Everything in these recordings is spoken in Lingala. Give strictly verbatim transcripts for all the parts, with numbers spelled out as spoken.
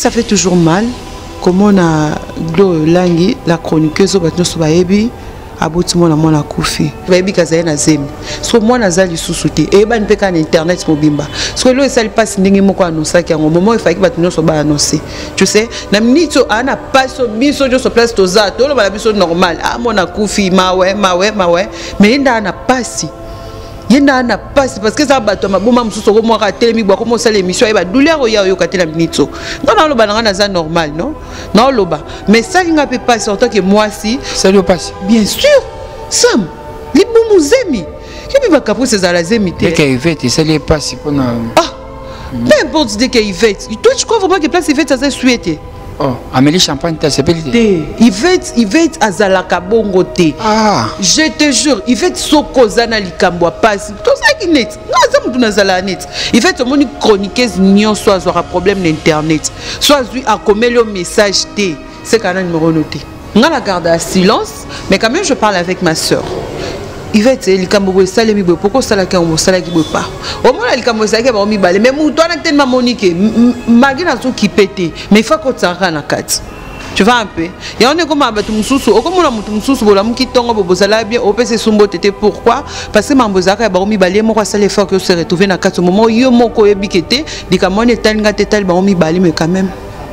Ça fait toujours mal. Comment on a Glo Langi, la chroniqueuse, Baebi, abouti mon amon la koufi. Baebi kazaye na zemi. So moi nazali sous-souté. Et ben peka na internet mobimba. So lo esali passe ndenge moko annoncer ki au moment il fallait que batino so ba annoncer. Tu sais, na minito ana pas so biso jo so place toza. To lo ba biso normal. Ah mon na koufi ma ouais, ma ouais, ma ouais. Mais inda ana pas yenda na passe parce que ça bato maboma mususu ko mo rateli mi bwa ko mo sala émission e ba douleur o ya yo katela minito ngana lo bananga na za normal non non loba mais ça nga peut passer en tant que moi si ça doit passer bien sûr Sam li bomu zemi qui va capro ces ala zemi te que Yvette ça les passe pour na ah peu importe de que Yvette toi tu crois vraiment que place Yvette ça souhaité. Oh, Amélie Champagne, t'as s'appelé Yvette, Yvette Azalaka Bongo te. Ah. Je te jure, Yvette Sokozana Likambo passe. Tout ça qui net. Non, ça me donne net. Yvette, mon chroniqueuse n'y soit aura problème d'internet. Soit lui a commis le message T. C'est quand même numéro noté. On a la garde à silence, mais quand même je parle avec ma soeur. Yvette, Likambo salé mi bo pourquoi ça la on sala ki bo pas. Au moins Likambo ça ki ba mi balé mais mon toi na tellement Monique magina tout qui pété mais il faut que ça rana kat. Tu vois un peu. Et on est comme abatu mususu, o comme on a mutu mususu bola muki tongo bo bozala bien O P C sumbo tété pourquoi parce que mambozaka ba mi balé mo ko sala effort que se retrouver na kat au moment yo moko yebikete Likambo ne talinga tétal ba mi balé mais quand même.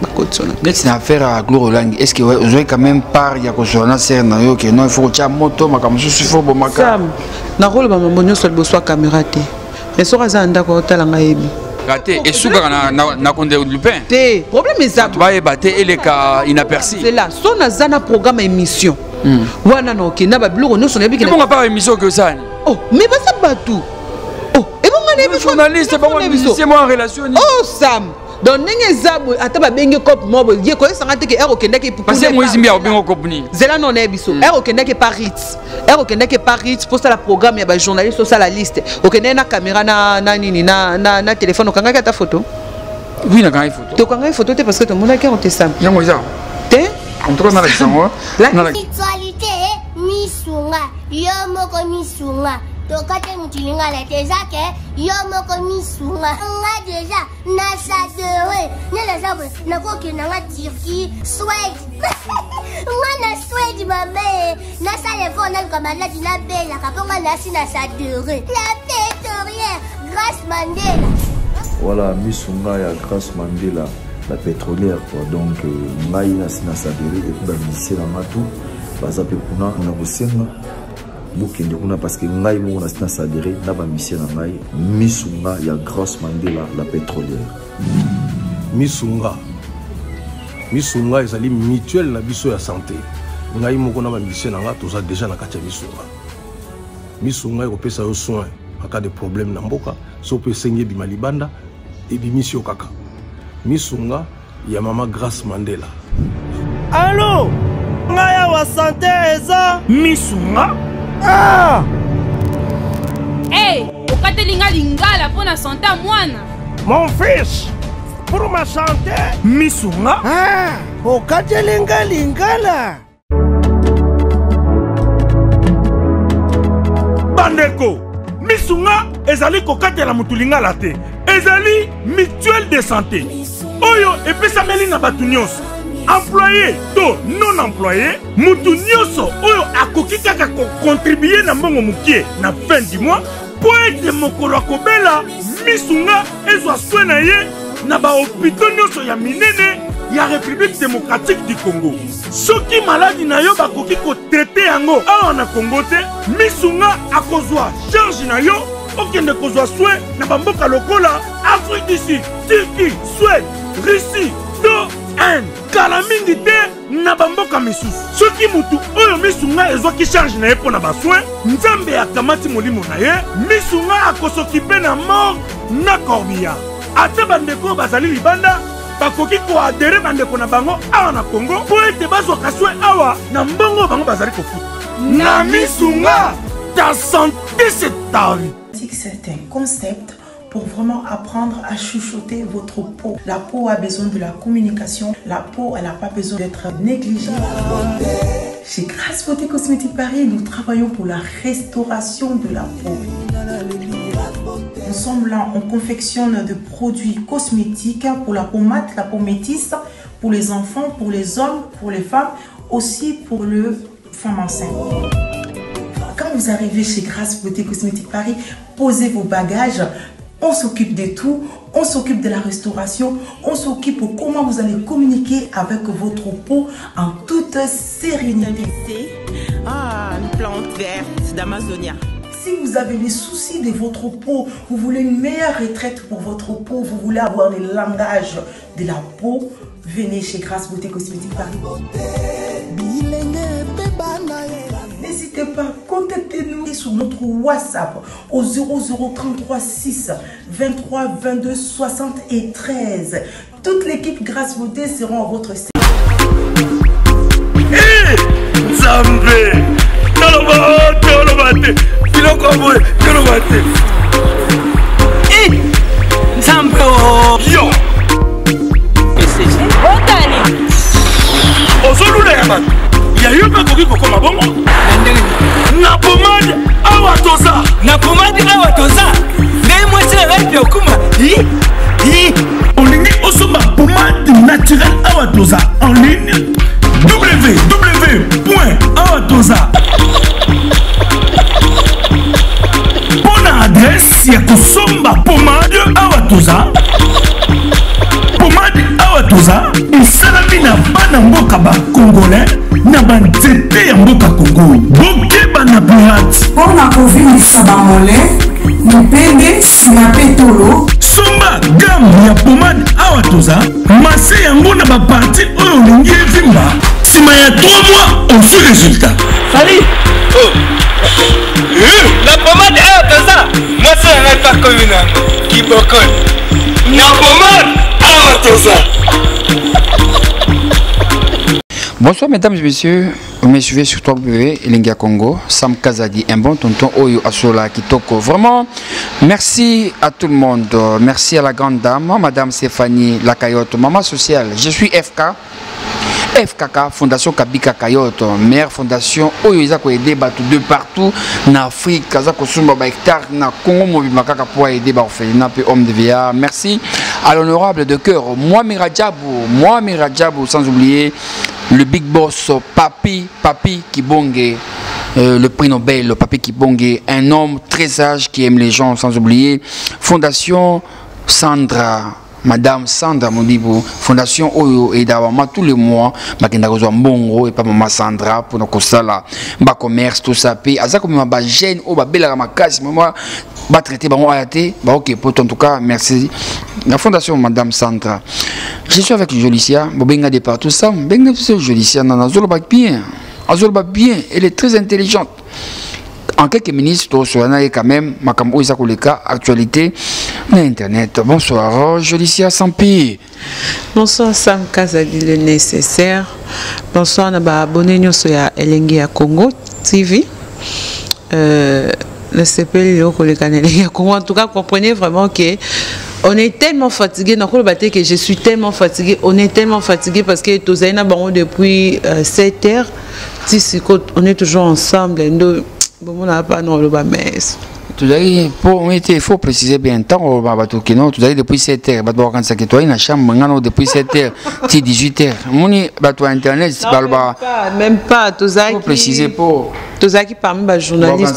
C'est une affaire à Glo Langi. Est-ce que vous avez quand même part il y a que sur la scène que non il faut que tu aies moto ma comme il faut bon ma Sam na rôle ba mbonyo sol bo soit caméra té mais so raza ndako talanga yebi raté et souka na na konde Lupin té problème est ça tu vas ébater et les cas inaperçus c'est là son azana programme émission wana no ke na ba bloko no son yebi que bon pas émission que ça oh mais ba ça batu oh et bon ngane journaliste bon c'est moi en relation oh Sam donc n'engé zabu ataba bengi cop mobo ye ko sanga te ke ero kenda ke pour parce que moi zimbi a bengi cop ni zela non e biso ero kenda ke Paris ero kenda ke Paris pour ça la programme ya ba journaliste sur la liste okende na caméra na na nini na na na téléphone okanga ka ta photo oui na kanga photo to kanga photo te parce que to mona ke on te sam yango za te on trouve na l'exemple la actualité misunga yo moko misunga tokate mutilinga la tezake yo moko misunga nga déjà na sadere ne la zabu na koki na nga Turquie Suède nga na Suède mame na sale vona comme la dina bella kaponga na si na sadere la pétrolière Grace Mandela voilà misunga ya Grace Mandela la pétrolière quoi donc ngai na si na sadere et ba misela matu bazape kuna na bosenga bukende kuna parce que ngai mo na sina sadere na ba mission na ngai misunga ya Grace Mandela la pétrolière misunga misunga ezali mutuelle na biso ya santé ngai moko na ba mission na nga toza déjà na kati ya misunga misunga ekopesa yo soin en cas de problème na mboka so pe sengi bi malibanda et bi mission kaka misunga ya mama Grace Mandela. Allô ngaya wa santé eza misunga. Ah! Hey, okatelinga lingala pour la santé à moine. Mon fils, pour ma santé, misunga. Ah, okatelinga lingala. Bandeko, misunga ezali kokatela mutulingala te. Ezali mutuelle de santé. Oyo epesa melinga batu nyonso. Employé to non employé mutu nyoso oyo akoki kaka ko contribuer na mbongo mukie na fin du mois pour être mokolo akobela misunga ezwa soin na ye na ba hôpital nyoso ya minene ya République démocratique du Congo. Soki maladi na yo bakoki ko traiter yango awa na Congo te misunga akozwa charge na yo okende kozwa soin na bamboka lokola Afrique du Sud, Turquie, Suède, Russie, to un kala mingi te na bamboka misusu soki mutu oyo misunga ezwaki charge na ye mpo na basoin nzambe akamati molimo na ye misunga akosokipe na mort na corbillard ata bandeko bazali libanda bakoki koadere bandeko na bango awa na Congo mpo ete bazwaka soin awa na mbongo bango bazali kofuta na misunga ta santé c'est ta vie. C'est un concept pour vraiment apprendre à chuchoter votre peau. La peau a besoin de la communication. La peau, elle n'a pas besoin d'être négligée. Chez Grace Beauté Cosmétique Paris, nous travaillons pour la restauration de la peau. Nous sommes là, on confectionne des produits cosmétiques pour la peau mate, la peau métisse, pour les enfants, pour les hommes, pour les femmes, aussi pour les femmes enceintes. Quand vous arrivez chez Grâce Beauté Cosmétique Paris, posez vos bagages, on s'occupe de tout, on s'occupe de la restauration, on s'occupe de comment vous allez communiquer avec votre peau en toute sérénité. Ah, une plante verte d'Amazonia. Si vous avez les soucis de votre peau, vous voulez une meilleure retraite pour votre peau, vous voulez avoir le langage de la peau, venez chez Grâce Beauté Cosmétique Paris. N'hésitez pas, contactez-nous sur notre WhatsApp au zéro zéro trente-trois six vingt-trois vingt-deux soixante et treize. Toute l'équipe Grâce Beauté sera à votre service. Hé Zambé Tolobate Tolobate Filokoboe Tolobate Hé Zambé Yo Otani Ozolula ya man Ya yo pa koki kokoma bongo Na pomade awa toza Na pomade awa toza Ngai mwasi na ngai piokuma Hi Hi Olingi osomba pomade naturelle awa toza En ligne w w w point awatoza Pona adresse ya kosomba pomade awatoza Pomade awatoza esalami na bana mboka ba congolais na banzete ya mboka Congo bokeba na pirate Pona kovilisa bamole mipende sima petolo somba gamme ya pomade awatoza mase yango na baparti oyo olingi evimba sima ya trois mois on fait résultat. Salut oh. La pomade awatoza moi c'est un pas communal qui bokone na pomade awatoza. Bonsoir mesdames et messieurs, vous me suivez sur trois W Elengia Congo, Sam Kazadi, un bon tonton Oyo Asola Kitoko. Vraiment, merci à tout le monde, merci à la grande dame, madame Stéphanie Lacayotte, maman sociale. Je suis F K, F K K, Fondation Kabika Kayotte, meilleure fondation Oyo Izako aider bateau de partout en Afrique, Kazako Sumba ba hectare na Congo Mobimaka pour aider ba orphelinat et homme de vieillard. Merci à l'honorable de cœur, moi Miradjabou, moi Miradjabou, sans oublier le big boss Papi, Papi Kibonge, euh, le prix Nobel, le Papi Kibonge, un homme très sage qui aime les gens, sans oublier Fondation Sandra, Madame Sandra Modibo, Fondation Oyo et Dawama tous les mois, Makenda Rozo Mbongo et pas Maman Sandra pour nos cosala, bas commerce, tout ça, puis Azako ma gêne, oh, ba bella Ramakasi, moi, ba traité, ba moi ayate, bah ok, pour en tout cas, merci. La Fondation Madame Sandra. Je suis avec Jolicia, Bobenga de partout ça, Benga Jolicia, Nana Zolba bien, Azolba bien, elle est très intelligente. En quelques minutes, on a quand même, Makambo Isakoleka, actualité, l'internet. Bonsoir, Jolicia Sampi. Bonsoir, Sam Kazadi, le nécessaire. Bonsoir, Naba Bonenyo Soya Elengia Congo T V. Euh, le C P L Congo. En tout cas, comprenez vraiment que on est tellement fatigué, que je suis tellement fatigué, on est tellement fatigué parce que tous les gens depuis euh, sept heures, on est toujours ensemble. On n'a pas non le messe. Il faut préciser bien temps, tout depuis sept heures, il chambre depuis sept heures, dix-huit heures. Internet, même pas, tout ça. Il faut préciser pour. Tout ça qui parmi les journalistes.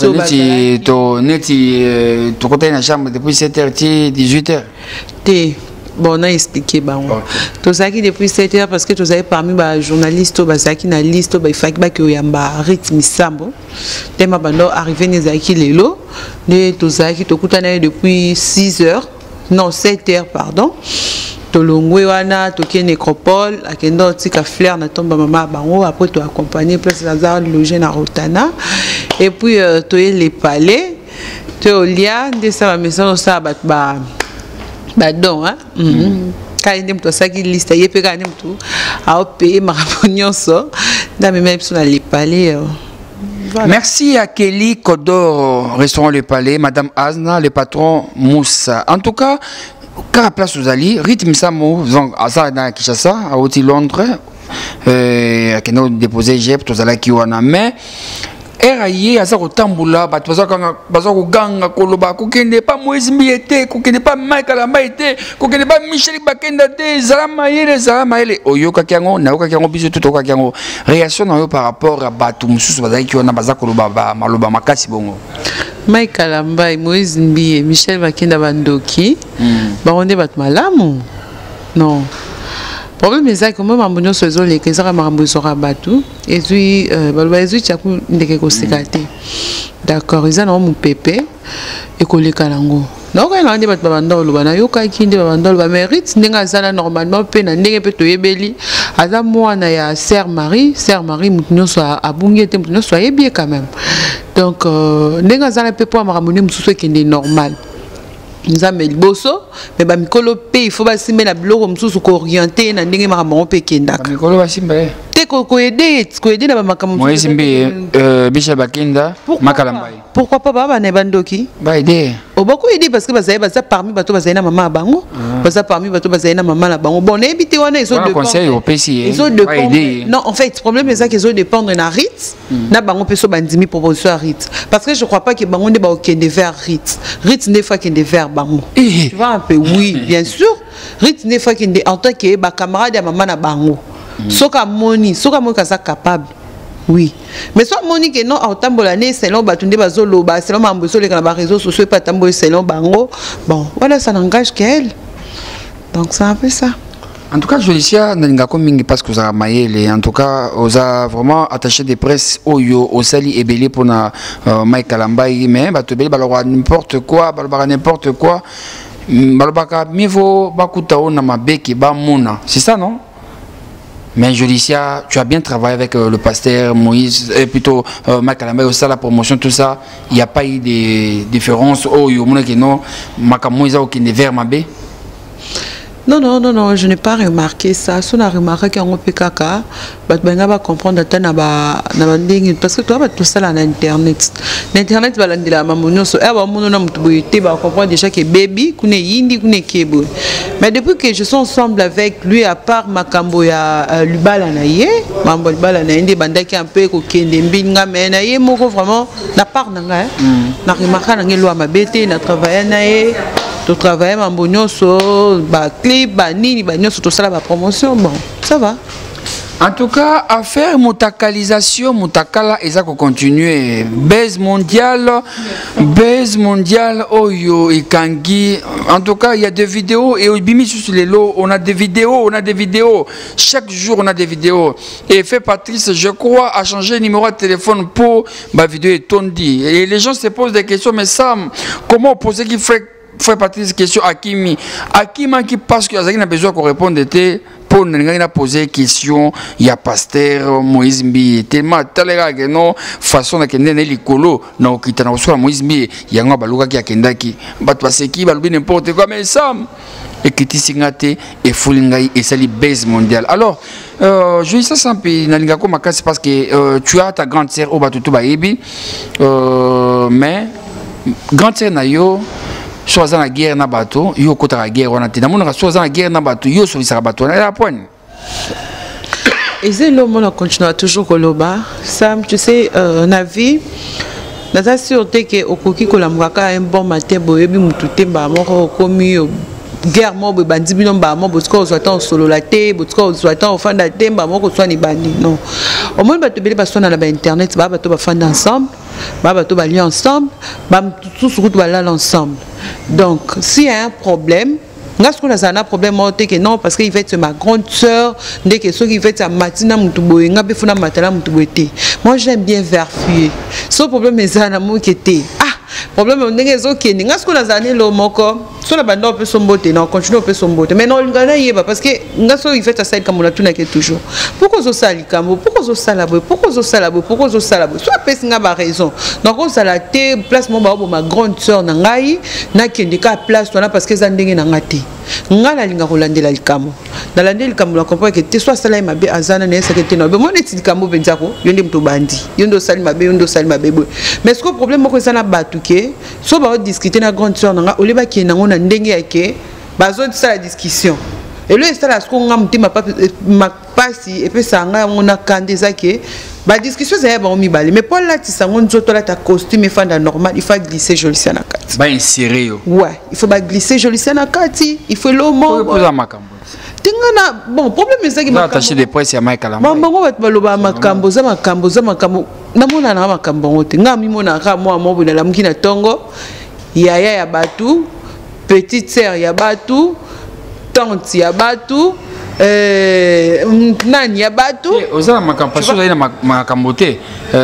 Tu côté la chambre depuis sept heures, dix-huit heures. Bon, on a expliqué. Tout ça qui depuis sept heures, parce que tout ça parmi les journalistes, qui na liste, il faut qu'il y ait un rythme sambo. Tema bando arrivé nezaki lelo, de tout ça qui te coûte depuis six heures, non sept heures pardon. Tolongwe wana toke nécropole, akendo tika fleur na tomba mama bango après tu accompagner place Lazare logé na Rotana et puis euh, toye les palais, te olia de sa maison ça ba ba badon hein. Quand il me ça qui liste y peut quand même tout à payer ma nyonso dans même sur les palais. Voilà. Merci à Kelly Kodor, restaurant Le Palais, Madame Azna, le patron Moussa. En tout cas, car à place aux alliés, rythme Samo, à ça dans Kinshasa, à Oti Londres, euh, qui nous déposé Jep, tous allés qui ont en main. eraye aza kotambula bato baza koganga koloba kokende pa Moïse Mbiye te kokende pa Mike Kalamba te kokende pa Michel Bakenda te ezala mayele ezala mayele oyokaki yango nayokaki yango biso totokaki yango réaction na yo par rapport à bato mosusu bazalaki wana baza koloba maloba makasi bongo Mike Kalamba Moïse Mbiye Michel Bakenda bandoki bango nde bato malamu non. Le problème c'est que moi, je suis en train de faire des choses et puis, je suis en train de faire des choses. D'accord, ils ont mon pépé et que les calango. Donc, il y a des gens qui ont des gens mérite. Normalement, il y a des gens qui ont moi, il y a Sœur Marie. Sœur Marie, nous sommes à Bungie, nous sommes bien quand même. Donc, les gens qui ont des normal. Nous avons des bosso, mais bah mikolo pe il faut pas s'y mettre la bloc comme ça se orienter na ndenge maramono pe kenda. Mikolo va s'y mettre. Te ko ko aider, ko aider na ba makamu. Moi Zimbi, euh, Michel Bakenda, Makalambai. Pourquoi pas baba na bandoki? Ba aider. O beaucoup aider parce que bazaye baza parmi bato bazaye na maman bango, baza parmi bato bazaye na maman la bango. Bon, na éviter wana ils ont de conseil au P C. Ils ont de non, en fait, le problème c'est ça qu'ils ont dépendre na Ritz, na bango peso bandimi proposition à Ritz. Parce que je crois pas que bango ne ba okende vers Ritz. Ritz ne fois kende vers bango. Tu vois un peu, oui, bien sûr. Ritz ne fois kende en tant que ba camarade ya maman na bango. Soka moni, soka moni kaza capable. Oui. Mais soit moni que non en tambolane selon batunde bazolo ba selon mamboso les na réseaux sociaux pas tambo selon bango. Bon, voilà ça n'engage qu'elle. Donc c'est un peu ça. En tout cas, Jolicia Nalingako mingi parce que vous avez maillé, en tout cas, vous avez vraiment attaché des presses au yo, au sali et belé pour na Mike Kalamba, mais bato belé balora n'importe quoi, balora n'importe quoi, balora mieux vaut bakuta on na mabeki ba mona, c'est ça non? Mais Jolicia, tu as bien travaillé avec euh, le pasteur Moïse, et plutôt euh, Mike Kalamba, aussi la promotion, tout ça, il n'y a pas eu de différence au yo, mon que non, Maka Moïse au qui ne vers ma bé. Non, non, non, non, je n'ai pas remarqué ça. Si on a remarqué qu'il y a un P K K, on va comprendre que parce que toi, tout ça là, Internet. Internet, va la maman, so, eh, on comprend déjà que baby, qu'on est yindi, qu'on est kebo. Mais depuis que je suis ensemble avec lui, à part Makambo ya Lubala naye, Mambo Lubala naye, des bandes qui un peu kokende mbinga, mais naye, moko vraiment, na part nanga, na remarqué nanga loi ma bête, na travaillé naye. Tu travailles en bonheur sur ba clip, ba nini, ba sur tout ça la promotion, bon, ça va. En tout cas, affaire mutakalisation, mutakala, et ça continuer. Baise mondiale, baise mondiale, oyo et kangi. En tout cas, il y a des vidéos et au bimi sur les lots, on a des vidéos, on a des vidéos. Chaque jour, on a des vidéos. Et fait Patrice, je crois, a changé le numéro de téléphone pour ma vidéo est tondi. Et les gens se posent des questions, mais Sam, comment poser qui fait Frère Patrice, question à Kimi. À Kimi qui parce qu'il y a besoin qu'on réponde pour nous poser question, il y a pasteur Moïse Mbiye. Tellement taléra que non, façon de kende ne likolo, non qui t'en reçoit Moïse Mbiye. Il y a un balouka qui a kenda qui, bat passer qui, baloubi n'importe quoi, mais Sam. Et qui t'issingate et foulingaï et c'est la base mondiale. Alors, euh, je dis ça sans payer n'alingako makasi parce que euh, tu as ta grande sœur au batutu baebi, euh, mais grande sœur nayo. Soit dans la guerre na bateau, yo kota la guerre on a tenu. Mon soit dans la guerre na bateau, yo sur les bateau na la poigne. Et c'est l'homme on continue toujours koloba. Sam, tu sais, on a vu. Dans la sûreté que au coquille kolamwaka un bon matin boyebi mututé ba moko komi guerre mo be bandi bino ba mo botko soit en solo la té, botko soit en fin de té ba moko soit ni bandi non. Au moins bato bele ba soit na ba internet ba bato ba fan ensemble. Bah bateau va lier ensemble, bah tout ce route va là ensemble. Donc s'il y a un problème, est-ce qu'on a un problème que non parce qu'il fait ma grande sœur, dès que ceux qui fait sa matina mutuboye, nga be funa matala mutuboye. Moi j'aime bien vérifier. Ce problème est ça na mo qui était. Ah problème on est que ok, est-ce qu'on a zané le moko, sur la bande on peut somboter, non continue on peut somboter. Mais non le gars y est parce que nga so il fait ça comme on a tout n'a que toujours. Pourquoi zo ça li kamo, pourquoi zo ça la boy, pourquoi zo ça la boy, pourquoi zo ça la boy. Soit pèse nga ba raison. Donc on ça la té place mon ba ma grande sœur na ngai na kende ka place toi là parce que za ndenge na ngati. Nga la linga kolandela likamo. Dans la ndela likamo la comprend que te soit ça là mabe azana na ça que te no. Mais moi neti likamo benzako, yonde mto bandi. Yondo sali mabe, yondo sali mabe boy. Mais ce que problème moko ça na batu ke so ba discuter na grande sœur nga oliba ki na ngona ndenge yake bazo de ça la discussion et le ça la ce qu'on a monté ma ma pasi et puis ça on a candé ça qui ba discussion ça ba mi balé mais pour là tu ça on zoto là ta costume fan normal il faut glisser joli ça na kati ba insérer yo ouais il faut ba glisser joli ça na kati il faut le mot pour makambo tingana bon problème c'est ça qui m'a attaché des points c'est Mike Alamba bon bon va baloba makambo za makambo za makambo na mona na makambo ngote nga mi mona ka moi mo bona la mukina tongo yaya ya batu petite sœur ya batu tante ya batu euh nani ya batu oza makambo pasteur na makambo te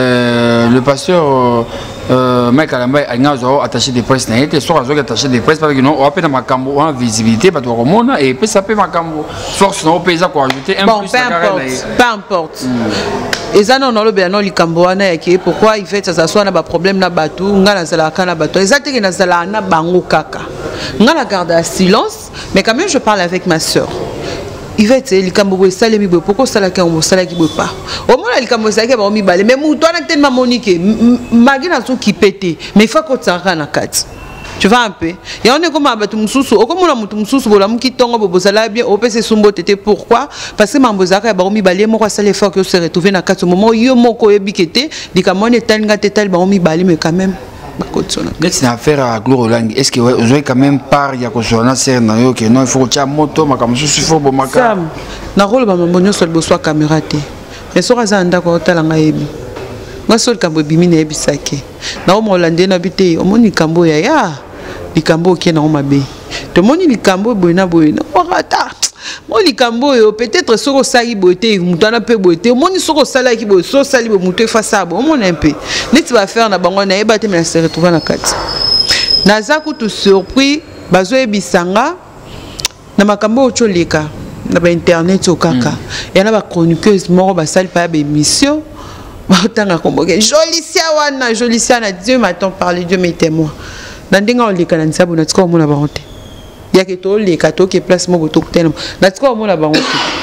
le pasteur euh Mike Alamba a zo attaché des presse na été soit zo attaché des presse parce que non on appelle makambo en visibilité pas to mona et puis ça peut makambo force non pesa ko ajouter un bon, plus peu importe peu importe et ça non le bien non likambo wana yake pourquoi il fait ça ça soit na ba problème na batu ngala zala kana batu ezateke na zala na bango kaka ngala garde à silence mais quand même je parle avec ma sœur il va être likambo salé mi pourquoi ça la kambo sala ki pas au moins likambo ça ki ba mi balé mais muto na tellement monique magina so qui pété mais il faut que ça rana kat tu vois un peu et on est comme abatu mususu o comme na mutu mususu bola muki tongo bobo sala bien o pc sumbo tété pourquoi parce que mambozaka ba mi balé moko sala effort que se retrouver na kat au moment yo moko ebikete likambo ne tanga tetal ba mi balé mais quand même c'est une affaire à Glorolang. Est-ce que vous avez quand même part il y a que sur la scène que non il faut que tu aies moto ma comme il faut bon ma cam na rôle ba mbonyo sol bo soit caméra té mais so raza ndako tala ngayebi moi sol kambo bimi na ebisake na o molande na bité o moni kambo ya ya likambo ke na o mabe to moni likambo boina boina o rata moi likambo yo peut-être soko sali beauté mutana pe beauté moni soko sala ki bo so sali bo muto fa ça bon mon un peu neti va faire na bango na ebate mais se retrouver na kati naza ku tout surpris bazo ebisanga na makambo ocho leka na ba internet o kaka ya na ba chroniqueuse moko ba sali pa ba émission ba tanga komboke jolicia wana jolicia na Dieu m'attend parler Dieu mes témoins na ndinga o leka na nsabu na tsiko mona ba honte il y a que tous les cadeaux qui placent mon retour tellement d'accord moi là-bas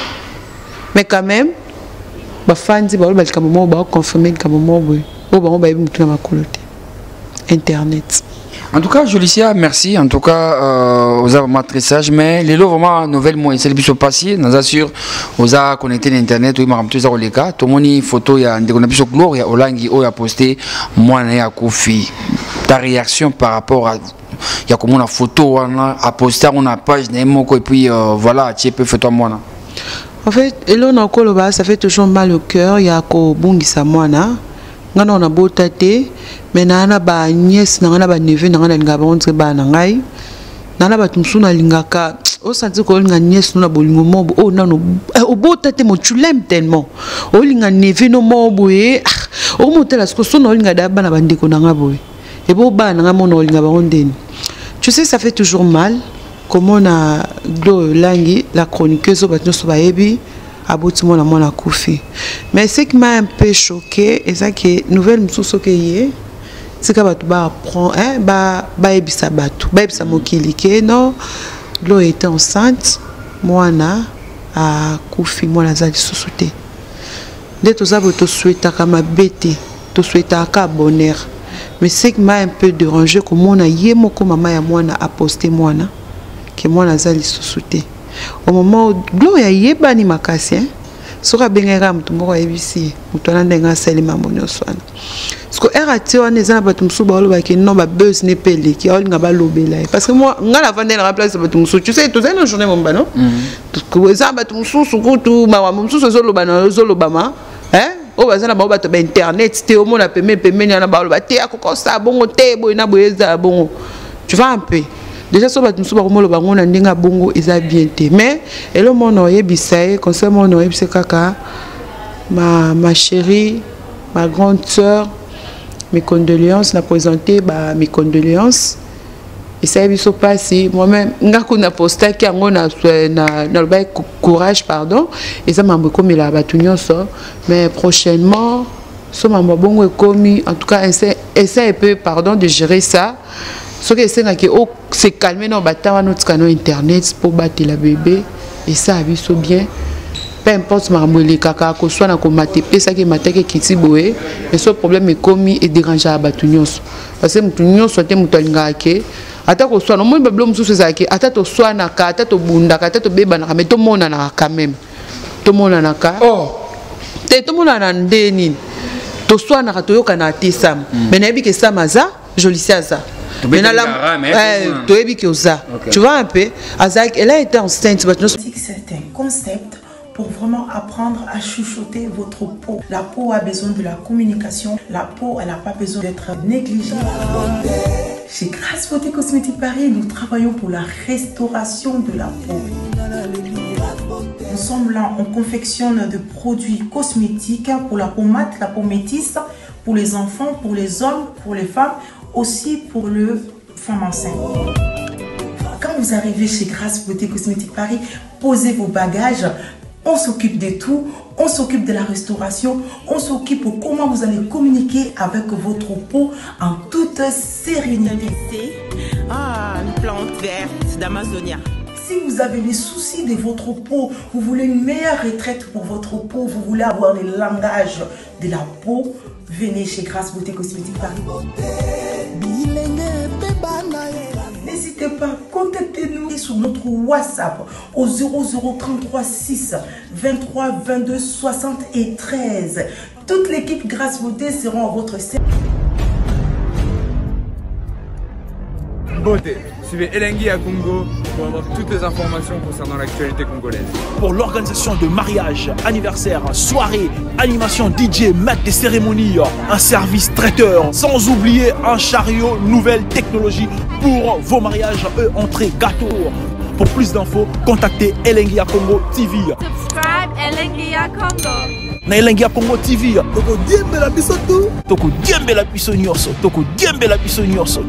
mais quand même ba fans ba ba comme moi ba confirmer comme moi oui au ba ba mutu na makolote internet en tout cas Jolicia merci en tout cas euh, aux avoir matrissage mais les lots vraiment nouvelle moi c'est le biso passé nous assure aux a connecté l'internet oui maram tout ça les cas tout moni photo ya ndeko na biso gloria olangi o ya posté moi na ya kofi ta réaction par rapport à il y a comme une photo à poster on a page et puis euh, voilà tu peux faire toi moi en fait et là on a encore là ça fait toujours mal au cœur il y a ko bungisa mwana ngana on a beau tâter mais na ba nièce na ba neveu na nga ba on ba na ngai na ba tumsu na lingaka o santi ko linga nièce na bolingo mobo o nano o beau tâter mo tu l'aimes tellement o linga neveu no mobo e o mo tela sko so no linga da ba na ba ndeko na nga boy et bon ba na nga mo no linga ba ondeni. Tu sais, ça fait toujours mal. Comme on a Glorolang, la chroniqueuse au bâtiment sur Baebi, à bout de mon amour la Koufi. Mais ce qui m'a un peu choqué, et ça qui est nouvelle, c'est que bah prend hein bah Baebi sa batou, Baebi sa mokilike non, Glo était enceinte, moi na à Koufi, moi la zali sous-souté. Dès que ça vous souhaitez à ma bête, tu souhaites à bonheur. Mais c'est que m'a un peu dérangé que moi na yé moko maman ya moi na a posté moi na que moi na zali sous-souté. Au moment où Glo ya yé bani makasi hein. Sora bengera mtu moko ebisi, mtu na ndenga sali mambo nyoswana. Parce que R A T on est en bas tout ba lo ba ki non ba buzz ne pele ki on nga ba lobela parce que moi nga la vendre la place ba tout tu sais tout ça une journée mon ba non. Parce que ça ba tout sous tout ma mon sous zo lo ba na zo lo ba ma hein. O bazana ba ba to ba internet te o mona peme peme na ba ba te akoko sa bongo te boy na boyeza bongo tu vois un peu déjà so ba tumsu ba ko lo ba ngona ndinga bongo eza bien te mais et le monde o yebisaye comme ça mon o yebise kaka ma ma chérie ma grande sœur mes condoléances na présenter ba mes condoléances et ça biso passé moi-même ngako na posta ki ngo na na na ba courage pardon et ça m'a comme la batunyo so mais prochainement so m'a bongo komi en tout cas essaie essaie un peu pardon de gérer ça ce que c'est que oh c'est calmer dans batawa notre canal internet pour battre la bébé et ça biso bien peu importe marmoueli kaka ko soit na ko maté pesa ke mateke kiti boé et ce problème est commis et dérangeant à batunios parce que mutunios soit mutolinga ke ata ko soit no mo bablo mususu zaki ata to soit na ka ata to bunda ka ata to beba na mais to mona na quand même to mona na ka oh te to mona na ndeni to soit na to yoka na tisam mais na bi ke samaza joli ça mais na la to ebi ke oza tu vois un peu azak elle a été enceinte c'est un concept pour vraiment apprendre à chuchoter votre peau. La peau a besoin de la communication. La peau, elle n'a pas besoin d'être négligée. Chez Grâce Beauté Cosmétique Paris, nous travaillons pour la restauration de la peau. Nous sommes là, on confectionne de produits cosmétiques pour la peau mate, la peau métisse, pour les enfants, pour les hommes, pour les femmes, aussi pour les femmes enceintes. Quand vous arrivez chez Grâce Beauté Cosmétique Paris, posez vos bagages. On s'occupe de tout, on s'occupe de la restauration, on s'occupe de comment vous allez communiquer avec votre peau en toute sérénité. Ah, une plante verte d'Amazonia. Si vous avez des soucis de votre peau, vous voulez une meilleure retraite pour votre peau, vous voulez avoir le langage de la peau, venez chez Grâce Beauté Cosmétique Paris. N'hésitez pas, contactez-nous sur notre WhatsApp au zéro zéro trente-trois six vingt-trois vingt-deux soixante et treize. Toute l'équipe Grâce Beauté sera à votre service. Beauté, suivez Elengi à Congo pour avoir toutes les informations concernant l'actualité congolaise. Pour l'organisation de mariage, anniversaire, soirée, animation D J, maître des cérémonies, un service traiteur, sans oublier un chariot, nouvelle technologie pour vos mariages et entrées gâteaux. Pour plus d'infos, contactez Elengi à Congo T V. Subscribe Elengi à Congo. Na Elengi à Congo T V. Toko diembe la biso tout. Toko diembe la biso nyonso. Toko diembe la biso nyonso.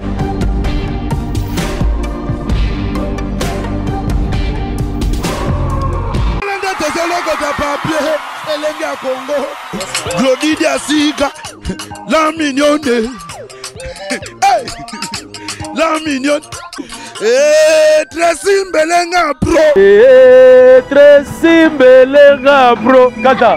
Elengi à Congo, Glody Diasika, la mignonne, hey, la mignonne, eh, Tracy Mbelenga Pro, eh, Tracy Mbelenga Pro, Kata.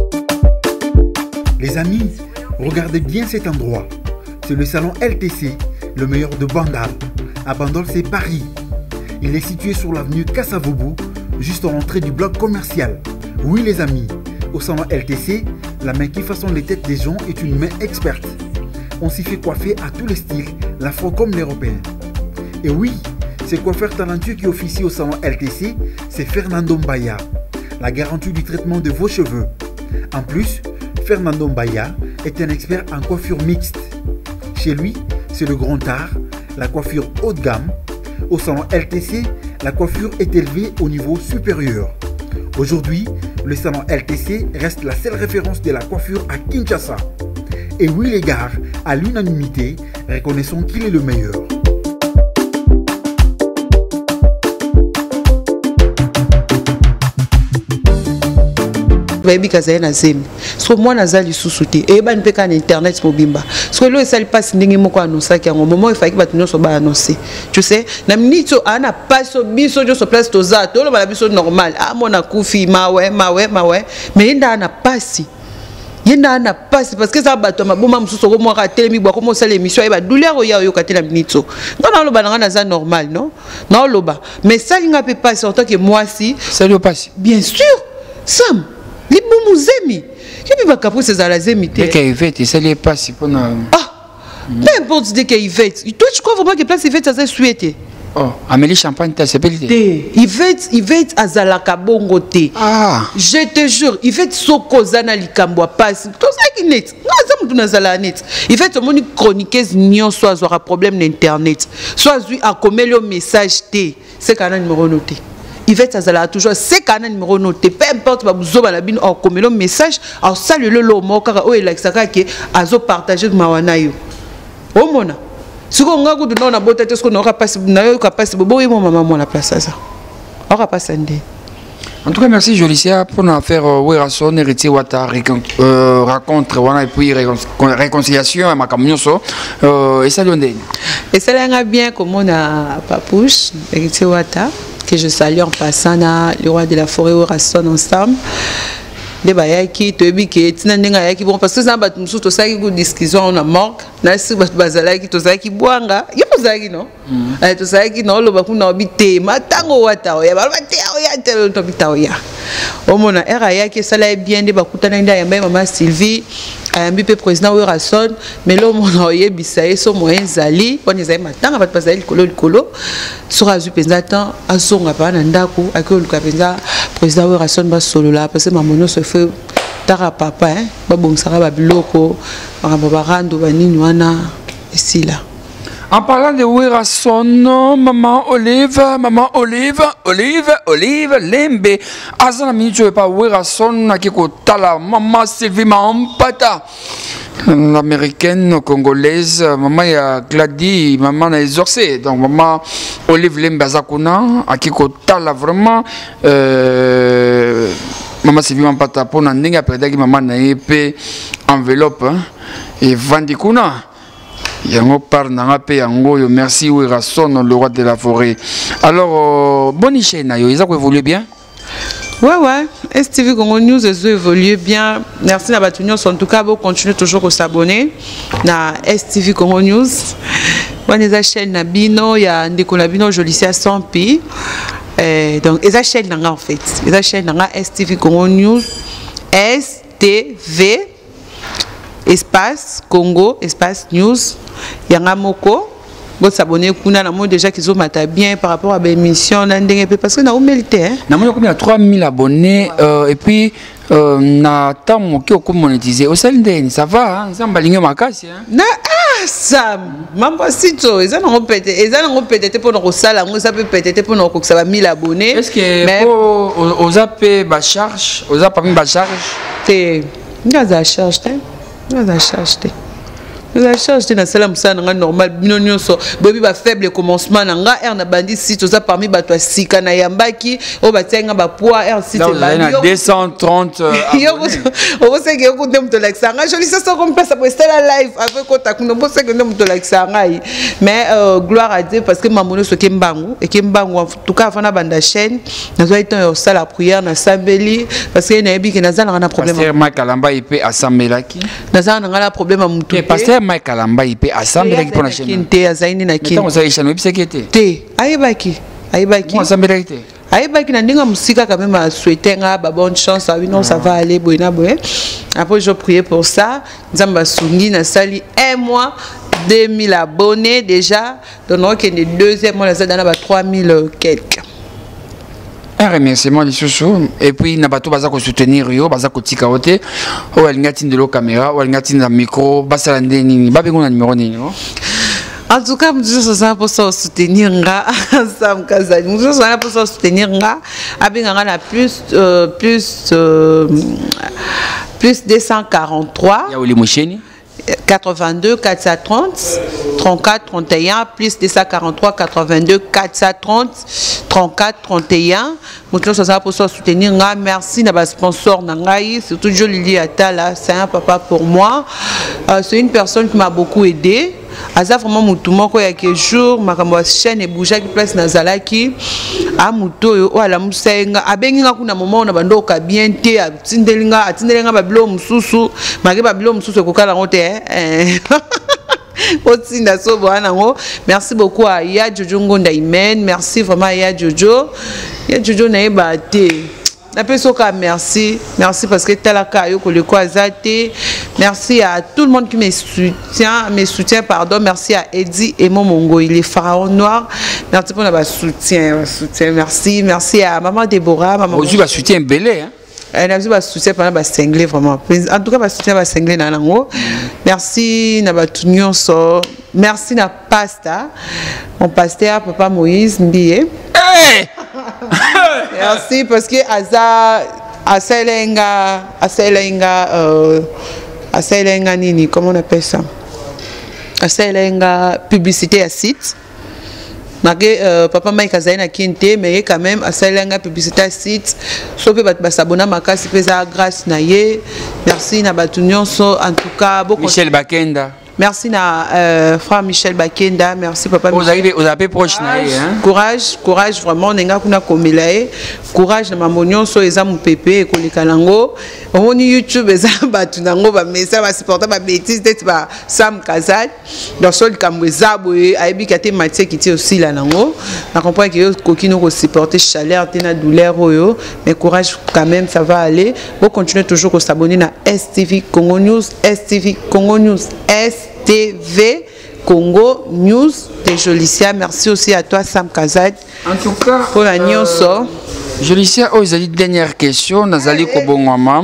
Les amis, regardez bien cet endroit, c'est le salon L T C, le meilleur de Bandal. À Bandal, c'est Paris. Il est situé sur l'avenue Kassavoubou, juste à l'entrée du bloc commercial. Oui les amis, au salon L T C, la main qui façonne les têtes des gens est une main experte. On s'y fait coiffer à tous les styles, l'afro comme l'européen. Et oui, ce coiffeur talentueux qui officie au salon L T C, c'est Fernando Mbaya, la garantie du traitement de vos cheveux. En plus, Fernando Mbaya est un expert en coiffure mixte. Chez lui, c'est le grand art, la coiffure haut de gamme. Au salon L T C, la coiffure est élevée au niveau supérieur. Aujourd'hui, le salon L T C reste la seule référence de la coiffure à Kinshasa. Et oui les gars, à l'unanimité, reconnaissons qu'il est le meilleur. bayebi kazaye na zemi so mwana azali susu te eyeba ni pe ka na internet mobimba so lo esali passe ndenge moko annonçaki yango moment efaki bato nyonso ba annoncer tu sais na minute ana passe biso jo so place toza to lo bala biso normal ah mona kufi mawe mawe mawe mais yenda ana passe yenda ana passe parce que ça bato maboma mususu ko mwaka telemi bwa ko mosala émission eba douleur oya oyo katela minute ngana lo bana ngana za normal non non loba mais ça linga pe passe en tant que moi si ça lui passe bien sûr Sam les boumou zemi qui peut pas capoter ces alazemi dès qu'il fait ça lui passe pour na ah peu importe dès qu'il fait toi tu crois vraiment que place il fait ça c'est souhaité oh Amélie Champagne t'as s'appelle il fait il fait azalaka bongo te ah je te jure il fait sokoza na likambo passe tout ça qui net ngaza mutu na zala net il fait tout monde chroniqueuse nion soit aura problème d'internet soit lui a commelé message te c'est kana numéro noté il fait ça toujours c'est quand numéro noté peu importe ba buzo ba la bin en comme le message en salut le lomo kaka o elakisaka ke azo partager mawana yo o mona siko ngaku du na bota te siko na ka passe na yo ka passe bobo mo maman mo la place ça on va passer ndé. En tout cas, merci Jolicia pour nous faire Werason, héritier Wata, rencontre, et puis réconciliation à ma camionso. Et ça donne. Et ça l'a bien comme on a Papouche, héritier Wata. que je salue en passant na le roi de la forêt au rasson ensemble. De bayaki to ebike tina ndenga yaki bon parce que ça bat musu to saki go discussion na morgue na si bat bazalaki to saki bwanga yo zaki no eh to saki no lo bakuna obite matango wata ya ba te ya te to bita ya o mona era yaki sala bien de bakutana nda ya mama Sylvie ayambi pe président wa rason mais lo mona oyebisa eso moyen zali poni zali matanga bat bazali kolo kolo sura zu penza asonga pa na ndako akolo ka penza président wa rason ba solo la parce que mamono se fait tara papa hein ba bongsara ba biloko ba barando ba nini wana ici là. En parlant de Werason, maman Olive, maman Olive, Olive, Olive, Lembe. Azana minute je pas Werason qui tala maman Sylvie Mampata. L'américaine congolaise, maman ya Gladys, maman na exorcé. Donc maman Olive Lembe Azakuna qui tala vraiment euh maman Sylvie Mampata pour na ndenge après daki maman na épée enveloppe et Vandikuna. Yango par nangape yango yo merci Werason le roi de la forêt. Alors euh, bonne chaîne yo ils ont évolué bien. Ouais ouais, S T V Congo News ils ont évolué bien. Merci na batunyo en tout cas vous continuez toujours à s'abonner na S T V Congo News. Bonne chaîne na bino ya ndeko na bino Jolicia Sampi. Euh donc eza chaîne nanga en fait. Eza chaîne nanga S T V Congo News S T V espace Congo espace news yanga moko vous s'abonner kuna na mo déjà qu'ils ont mata bien par rapport à l'émission parce que na humilité hein na mo combien trois mille abonnés euh, et puis euh, na temps qui au monétiser au salindeni ça va hein ça mbalinga makasi hein na ah ça mambo sito ils ont pété ils ont pété pour nous sala ngo ça peut péter pour nous que ça va mille abonnés est-ce que mais aux appels ba charge aux appels ba charge c'est ngaza charge nous avons acheté. Nous avons acheté dans la salle normal. Nous avons un faible commencement. Nous avons un bandit site parmi les gens qui sont yambaki. Nous avons un poids. Nous avons deux cent trente. Vous savez que vous avez un je dis ça comme ça pour rester live avec contact. Vous savez que vous avez un mais gloire à Dieu parce que maman est Kimbangu et Kimbangu en tout cas avant la chaîne nous avons été au salle à prière dans Sambeli parce que nous avons un problème. Pasteur Mike Kalamba il peut assembler là qui nous avons un problème à Moutou. Pasteur Mike Kalamba il peut assembler qui pour la chaîne. Kinte azaini na kinte. Vous savez chaîne web c'est qui était? Té ayebaki ayebaki. Moi assembler qui? Ayebaki na ndinga musika quand même à souhaiter nga ba bonne chance ah oui non ça va aller boina boye. Après je priais pour ça. Nzamba sungi na sali un mois deux mille abonnés déjà. Donc que le deuxième mois là dans ba trois mille quelques. Un remerciement les chouchous et puis nabato baza ko soutenir yo baza ko tika ote o alingati ndelo caméra o alingati na micro basala ndeni ba bengo na numéro nini no. En tout cas, nous sommes pour soutenir nga Sam Kazali. Nous sommes pour soutenir nga avec un plus euh, plus euh, plus deux cent quarante-trois. Ya oli mocheni. quatre-vingt-deux quatre cent trente trente-quatre trente et un plus deux cent quarante-trois quatre-vingt-deux quatre cent trente trente-quatre trente et un. Nous sommes pour soutenir nga. Merci na ba sponsor nangai surtout Jolie Atala, c'est un papa pour moi. Euh, c'est une personne qui m'a beaucoup aidé. Aza vraiment mutu moko ya ke jour makambo chaîne ebouja ki place nazalaki a muto yo ala musenga abenginga kuna moment na bando ka bien te atindelinga atindelinga babilo mususu maki babilo mususu kokala ngote eh Otinda sobo anango. Merci beaucoup à Ya Jojo Ngonda Imen, merci vraiment à Ya Jojo. Ya Jojo na eba te. La personne merci, merci parce que tel cas yo le quoi zate. Merci à tout le monde qui me soutient, me soutient pardon. Merci à Eddie et mon Mongo, il est pharaon noir. Merci pour notre soutien, soutien. Merci, merci à maman Déborah, maman. Aujourd'hui va soutien belé hein. Elle a besoin de soutien pendant la cinglé vraiment. En tout cas, le soutien va cinglé dans l'ango. Merci na batunyo so. Merci na pasta. Mon pasteur papa Moïse Mbie. Hey! Merci parce que Aza Aselenga Aselenga euh Aselenga nini comment on appelle ça? Aselenga publicité à site. Malgré euh, papa Mike Azaina Kinte, mais quand même à Salenga publicité site, sauf que bat s'abonner ma case pesa grâce naie. Merci na batunyon so en tout cas beaucoup. Michel Bakenda. merci na euh, frère Michel Bakenda, merci papa. Vous avez vous avez proche na hein. Courage, courage vraiment nenga kuna komelae. Courage na mamonyon so eza mon pépé ko likalango. On YouTube eza batu nango ba message ba supporter ba bêtise d'être ba Sam Kazad. Dans sol kamweza boye aibi kate Mathieu qui était aussi là nango. Na comprend que yo kokino ko supporter chaleur tena douleur oyo, mais courage quand même ça va aller. Vous continuez toujours à s'abonner na S T V Congo News, S T V Congo News, S T V Congo News de Jolicia. Merci aussi à toi Sam Kazad. En tout cas, pour la euh, Jolicia, oh, ils ont dit dernière question. Nazali Kobongwama.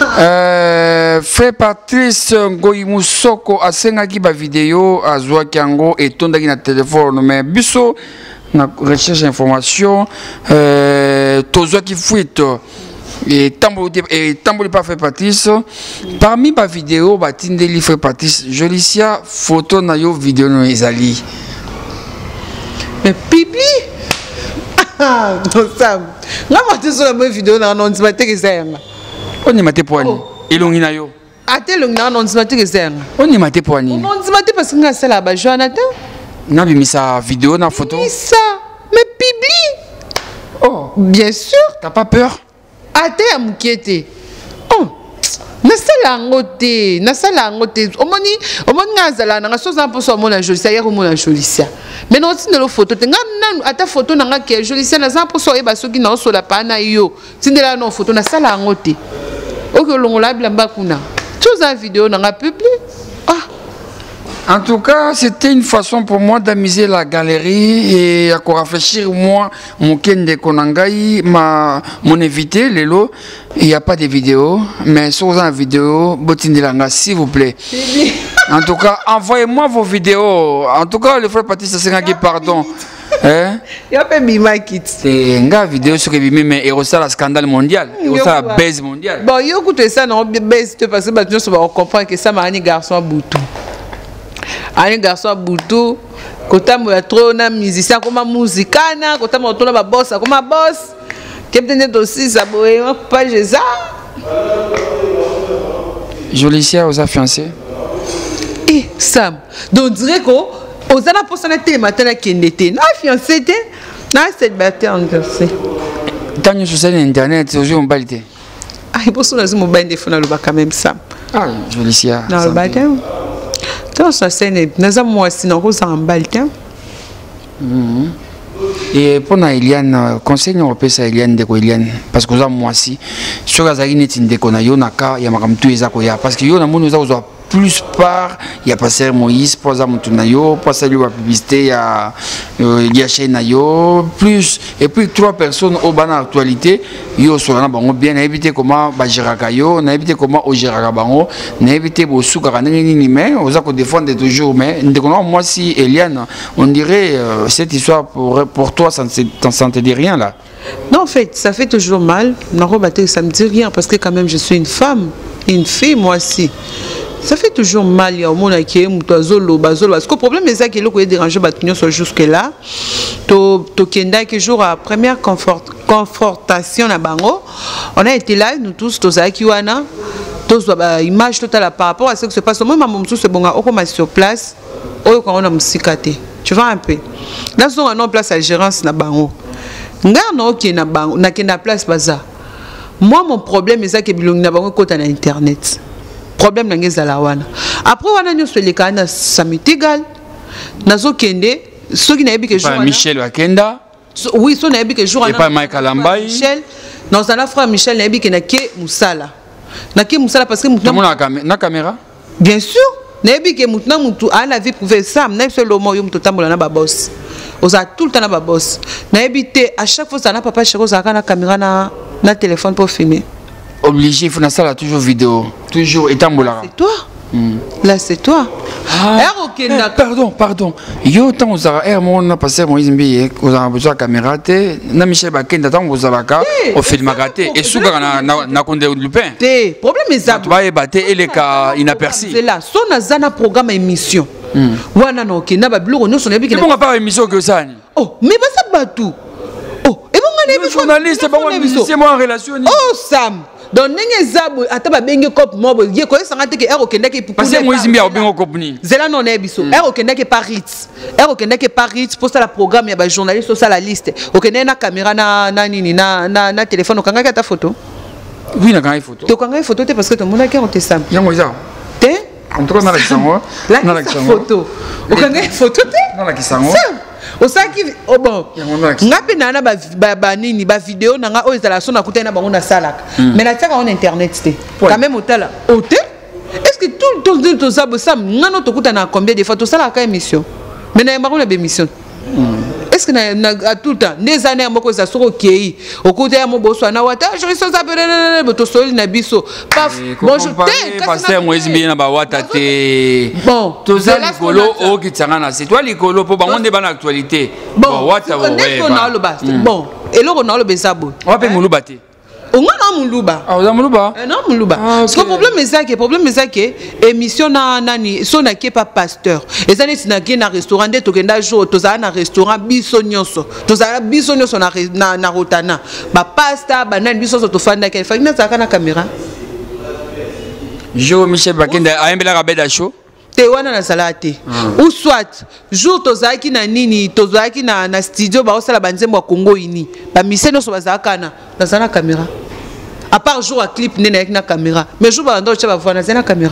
Euh, Frère Patrice Ngoyimusoko a sengaki ba vidéo à Zouakiango et tondaki na téléphone. Mais biso na recherche d'information, euh, tozo qui fuite. Et Tamboli pas fait Patrice. Parmi ma vidéo, Batindeli fait Patrice. Jolicia, photo na yo vidéo no ezali. Mais pipi. Ah, non ça. Nga mate sur la bonne vidéo na non dimate ke zenga. On ni mate poani. Elongi na yo. Ate longi na non dimate ke zenga. On ni mate poani. Non dimate parce que nga sala ba Jonathan. Na bi misa vidéo na photo. Ça. Mais pipi. Oh, bien sûr. T'as pas peur? Ate ya mukete. Oh. Nasala ngote, nasala ngote. Omoni, omoni ngazala na ngasoza mposo mona Jolicia ya mona Jolicia. Mais non tinde lo photo te nga ata photo na nga ke Jolicia na za mposo e basoki na osola pa na yo. Tindela no photo nasala ngote. Oko longola bilamba kuna. Chose en vidéo na nga publie. Ah. En tout cas, c'était une façon pour moi d'amuser la galerie et à réfléchir moi, mon Kende Konangai, ma, mon invité, Lelo. Il n'y a pas de vidéo, mais sur la vidéo, Botindelanga, s'il vous plaît. En tout cas, envoyez-moi vos vidéos. En tout cas, le frère Patrice Sengaki, pardon. Hein? Il y a pas de kit. C'est une vidéo sur le mais il y a un scandale mondial. Il y a un baise mondial. Bon, il y a ça, non, baise, parce que on comprend que ça m'a un garçon à bouton. Un garçon à bouton, quand on a trop de musicien, comme un musicana, quand on a trop de boss, comme un boss. Capitaine aussi, ça boit, pas de ça. Jolicia aux fiancés. Eh, Sam, donc dirait que aux ana personnalité matin qui n'était na fiancé té na cette bataille engagée. Tant sur internet, aujourd'hui on balite. Ah, il faut sur le mobile de fona le ba quand même Sam. Ah, Jolicia. Na le bataille. Tant ça c'est né, na moi sinon on s'en balite. Mhm. Et pour na Eliane, conseil européen ça Eliane de Eliane parce que ça moi aussi sur la zari net inde ko na yo naka ya makamtu ezako ya parce que yo na monu za zo plus part il y a passer Moïse pour ça montunayo pour ça lui la publicité il y a il y a chez nayo plus et puis trois personnes au ban actualité yo sur na bango bien éviter comment ba jiraka yo na éviter comment au jiraka bango na éviter bo suka kanengi ni mais on za ko défendre toujours mais ndeko moi si Eliane on dirait euh, cette histoire pour pour toi ça ne ça ne te dit rien là. Non, en fait, ça fait toujours mal. Non, ça me dit rien parce que quand même je suis une femme, une fille moi aussi. Ça fait toujours mal, il y a au monde qui est mutazolo, bazolo. Parce que le problème est que l'on est dérangé, jusque là. To to kenda que jour à première confort, confortation à Bango, on a été là, nous tous, tous à Kiwana, tous à image totale par rapport à ce qui se passe. Moi, ma maman, c'est bon, on est sur place, on a musicate. Tu vois un peu. Là, on a en place à la gérance na Bango. Ngano qui na Bango, na kenda place baza. Moi, mon problème est que bilong na Bango côté na internet. Problème na ngezala wana. Après wana nyo se lekana ça m'est égal. Nazo kende ceux qui n'avaient que jour Michel Wakenda. Oui, ceux n'avaient que jour et pas Michael Lambai. Michel. Non, ça la frère Michel n'avaient que na ke musala. Na ke musala parce que mutu na caméra. Bien sûr. N'avaient que mutu na mutu a la vie prouver ça, n'a fait le mot yo mutu tambola na ba boss. On a tout le temps na ba boss. N'habité à chaque fois ça na papa chéro ça na caméra na na téléphone pour filmer. Obligé, il faut na ça toujours vidéo, toujours étant bola. C'est toi. Mm. Là c'est toi. Ah, eh, pardon, pardon. Yo tant aux air on a passé Moïse Mbiye, on a besoin de caméra té, na Michel Bakenda tant aux alaka, au film raté et sous na na konde Lupin. Té, problème est ça. Tu vas y battre et les cas inaperçus. C'est là, son azana programme émission. Wana no kenda ba blog no son ebi kena. Comment pas émission que ça? Oh, mais ba ça batou. Oh, et bon on est journaliste, bon musicien moi en relation. Oh Sam. donc ndenge zabo ata ba benge cop mobo ye ko sanga te ke ero kenda ke parce que Moïse Mbia obengo cop ni zela non e biso ero kenda ke Paris ero kenda ke Paris pour ça la programme ya ba journaliste ça la liste okende na caméra na na nini na na na téléphone okanga ka ta photo oui na kanga photo to kanga photo te parce que to mona ke on te sam yango za te en tout cas na la kisango na la photo okanga photo te na la kisango osaki oh bon ngapi nana ba ba nini ba vidéo nanga o ezala so na kutana bango na salaka mais na tiaka on internet te quand même otala ote est-ce que tout tout tout tout ça ça ngano to kutana combien de fois to sala ka émission mais na yamba ko na émission est-ce que na na tout le temps des années moko za soko kei okuta ya moboso na wata je so ça perele boto soli na biso paf bonjour te pasteur Moïse Mbia na ba wata te bon to za likolo o kitanga na c'est toi likolo po bango nde bana actualité bon wata wo bon et le on a le bezabo on peut muluba te on a muluba ah on a muluba non muluba parce que problème est ça que problème est ça que émission na nani so na qui pas pasteur et ça n'est na qui na restaurant de tokenda jour to za na restaurant biso nyonso to za biso nyonso na na na rotana ba pasta banane biso to fanda ke fa na za kana caméra Jo Michel Bakenda ayembela rabeda show te wana na salate ou soit jour tozaki na nini tozaki na na studio ba osala banzembo Congo ini ba miseno so bazaka na na sana caméra à part jour à clip nena avec na caméra mais jour ba ndo chaba voir na sana caméra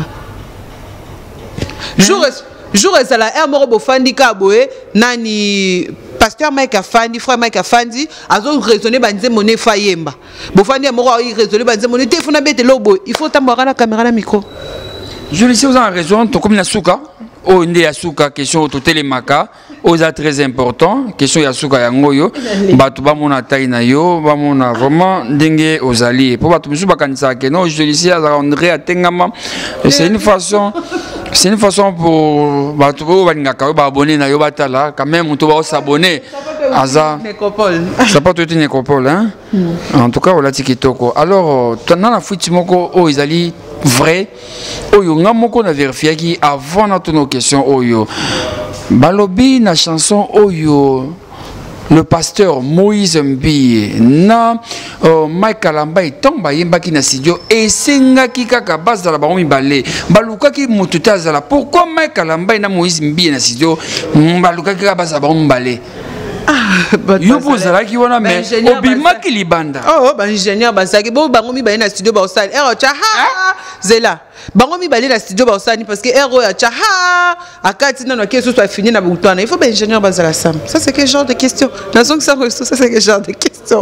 jour jour ezala er moro bo fandika boye nani pasteur Mike Afandi frère Mike Afandi azo raisonner banzembo ne fayemba bo fandi moro a raisonner banzembo ne te funa bete lobo il faut tamboka na caméra na micro. Je le sais, vous avez raison, ton comme la souka, oh, il y a souka, question au télémaka, oh, c'est très important, question ya souka yangoyo, batu ba mona taina yo, ba mona vraiment dengue aux alliés. Pour batu musu ba kanisa ke non, je le sais, André Atengama, c'est une façon, c'est une façon pour batu ba ngaka ba abonner na yo batala, quand même on doit s'abonner. Aza, ça peut être une nécropole, hein? En tout cas, on l'a dit kitoko. Alors, tu as la fuite moko, oh, ils allaient vrai. Oh, yo, nga moko na vérifié qui avant na nos questions, oh yo. Balobi na chanson, oh yo. Le pasteur Moïse Mbia na uh, Mike Kalamba itomba yemba ki na studio et senga ki kaka base dans la baromi balé baluka ki mututa azala pourquoi Mike Kalamba na Moïse Mbia na studio baluka ki base dans la baromi balé yo bozala ki wana mais obima ki libanda oh ba ingénieur basaki bo bango mi balé na studio ba osali ero cha ha zela bango mi balé na studio ba osali parce que ero ya cha ha akati na no keso soit fini na butwana il faut ba ingénieur basala sam ça c'est quel genre de question nation que ça ça c'est quel genre de question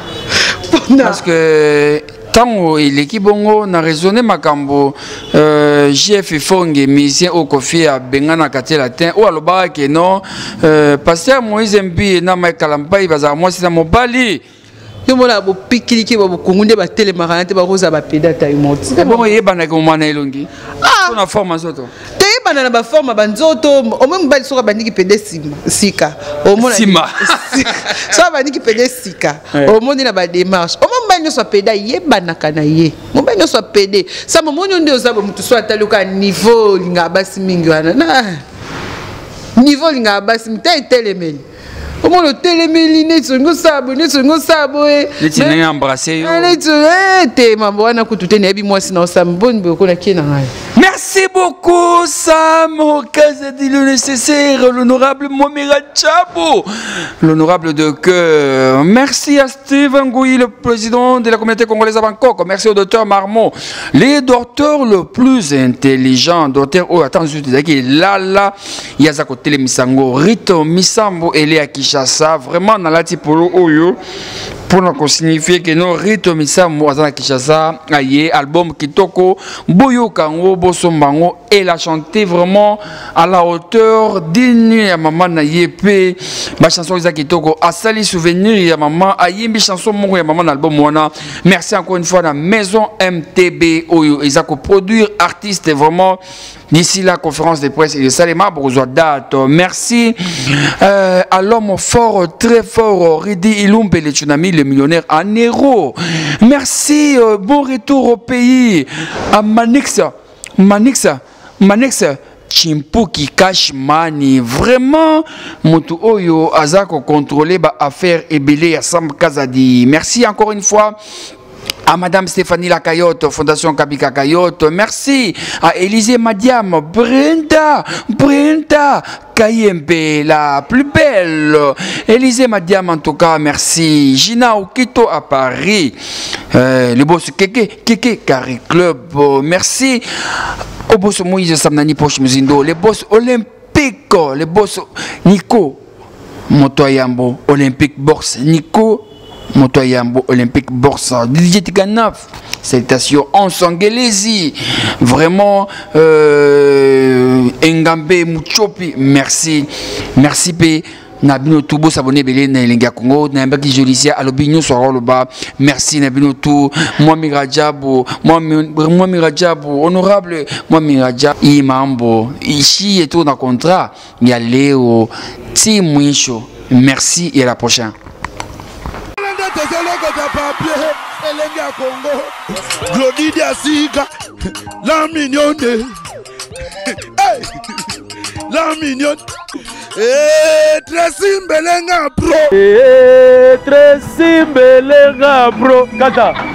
parce que tant l'équipe bongo na raisonné makambo euh J F Fonge musicien au Kofi a bengana kati latin ou aloba que non euh pasteur Moïse Mbia na Mike Kalamba baza moi c'est mobali yo mona bo pikiliki bo kongunde ba télémarana te ba rosa ba pedata yo moti c'est bon yebana ko mana elongi on a formation to te yebana na ba forma banzoto au même bali soka bandiki pede sima sika au mona sima so bandiki pede sika au monde na ba démarche au même bali so peda yebana kana ye mo bali so pede sa mo monyo ndio zabo mutu so ataluka niveau linga basi mingi wana na niveau linga basi mta telemeli comment le téléméli n'est sur nous sabo n'est sur nous sabo et tu n'es embrassé allez tu es t'es ma bonne à couper n'es moi sinon ça me bonne beaucoup la qui merci beaucoup Sam Okaza dit le nécessaire l'honorable Momira Chabo l'honorable de cœur merci à Steve Ngouyi le président de la communauté congolaise à Bangkok merci au docteur Marmot les docteurs le plus intelligent docteur oh attends je te dis qu'il là là il y a ça côté les Misango Rito Misambo et les Kinshasa vraiment dans la tipolo oyo pour nous signifier que nos Rito Misambo à Kinshasa aye album kitoko boyo kango bosombango elle a chanté vraiment à la hauteur digne ya maman na yepe ba chanson za kitoko asali souvenir ya maman ayimbi chanson moko ya maman album wana merci encore une fois la maison M T B oyo ils a produire artiste vraiment d'ici la conférence de presse et de Salema Brozoa date. Merci euh, à l'homme fort, très fort, Ridi Ilumbe, le tsunami, le millionnaire en héros. Merci, euh, bon retour au pays. À Manixa, Manixa, Manixa. Chimpuki Cash Money vraiment Moto Oyo Azako contrôlé ba affaire ebele ya Sam Kazadi. Merci encore une fois À Madame Stéphanie Lacayotte, Fondation Kabika Kayotte, merci. À Élisée Madiam, Brenda, Brenda, Kayembe, la plus belle. Élisée Madiam, en tout cas, merci. Gina Okito à Paris. Euh, le boss Keke, Keke, Carré Club, merci. Au boss Moïse Samnani Poche Muzindo, le boss Olympique, le boss Nico Motoyambo, Olympique Bourse, Nico Motoyambo Olympique Borsa, Didier Tiganaf, salutations en Sangelezi, vraiment euh, Engambe Mouchopi, merci, merci P. Nabino Toubo s'abonner belé na Elenga Congo, Nambaki Jolicia, Alobinyo Soroloba, merci Nabino Tou, moi Mirajabo, moi moi Mirajabo, honorable, moi Mirajabo, Imambo, ici et tout dans contrat, il y a Léo, Timouicho, merci et à la prochaine. Elenga Congo, Glodidia Sika, la mignonne, hey, la mignonne, eh, Tracy Mbelenga bro, eh, Tracy Mbelenga bro, Kata.